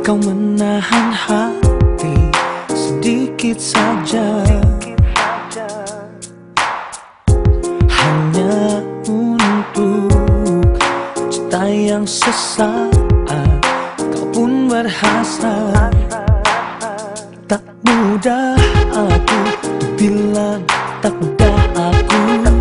Kau menahan hati sedikit saja, hanya untuk cinta yang sesaat. Kau pun berhasrat. Tak mudah aku bilang, tak mudah aku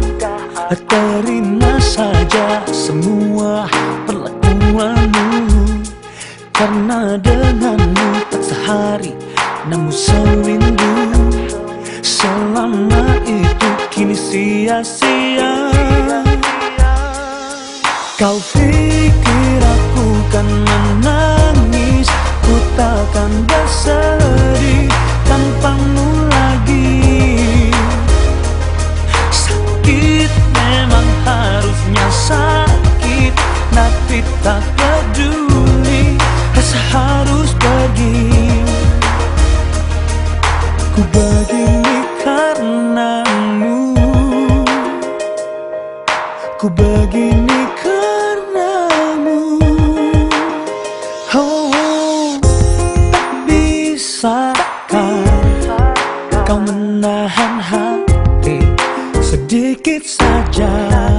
terima saja semua perlakuanmu. Karena denganmu tak sehari namun sewindu. Selama itu kini sia-sia. Kau pikir aku kan menangis, ku takkan bersedih tanpamu lagi. Sakit memang harusnya sakit, tapi tak peduli, rasa harus pergi. Ku begini karenamu, ku begini karenamu. Oh, tak bisakah kau menahan hati sedikit saja?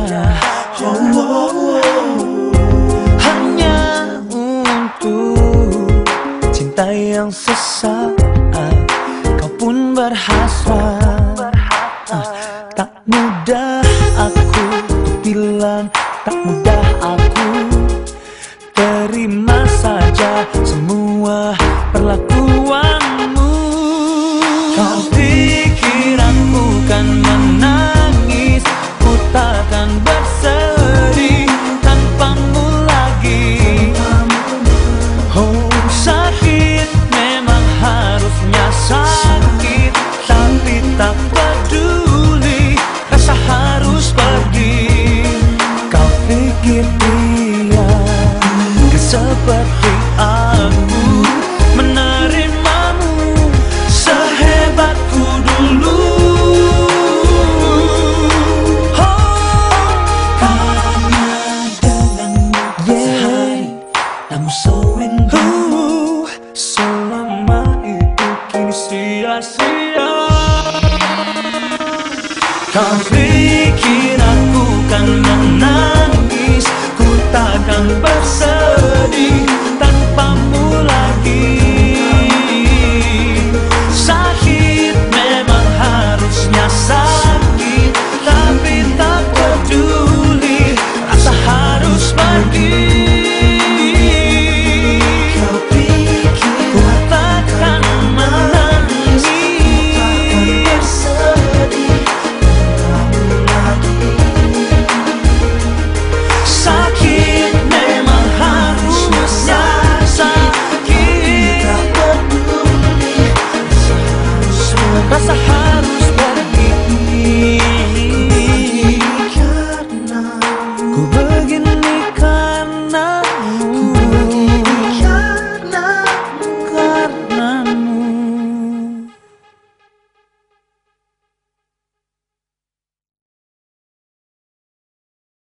Hanya untuk cinta yang sesaat, kau pun berhasrat. Tak mudah aku bilang, tak mudah aku terima saja semua perlakuanmu. Kau pikir aku kan menangis, ku takkan bersedih tanpamu lagi. Oh, sakit memang harusnya sakit, tapi tak peduli, rasa harus pergi. Kau pikir dia seperti aku menerimamu sehebatku dulu. Karena denganmu sehari namun sewindu. Selama itu kini sia-sia. Kau pikir aku kan menangis, ku takkan bersedih tanpamu lagi. Sakit memang harusnya sakit, tapi tak peduli, rasa harus pergi. Kau pikir ku takkan menangis, bersedih tanpamu lagi. Sakit memang harusnya sakit, tak peduli, rasa harus